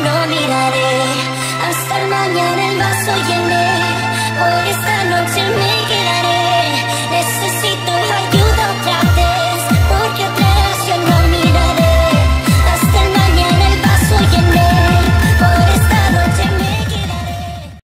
no miraré hasta mañana el vaso llené. Por esta noche me